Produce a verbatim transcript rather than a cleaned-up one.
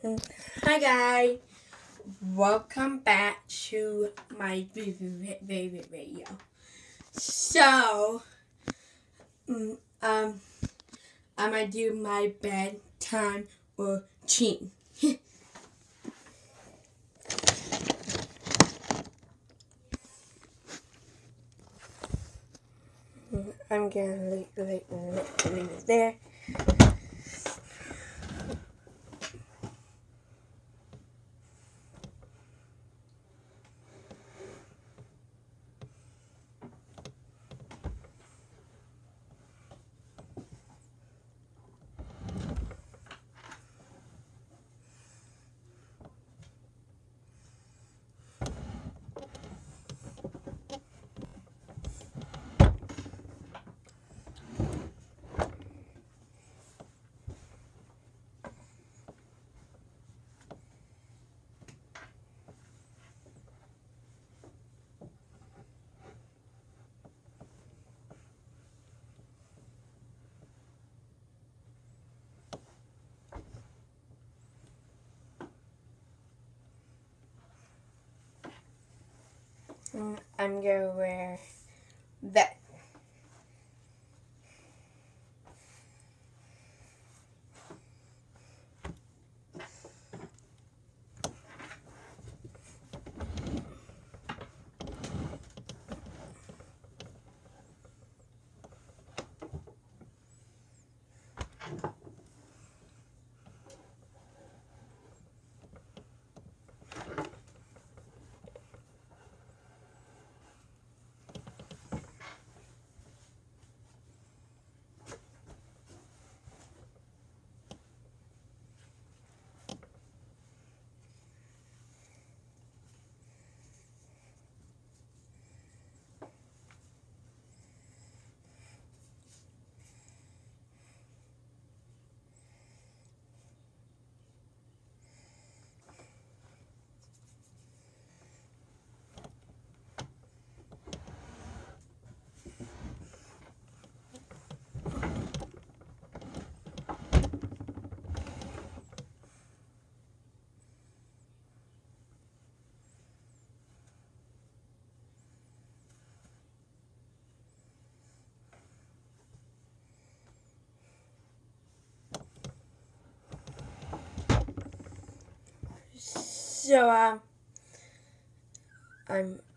Hi guys, welcome back to my favorite video. So, mm, um, I'm gonna do my bedtime routine. I'm gonna leave, leave, leave it there. I'm gonna wear that. So, um, I'm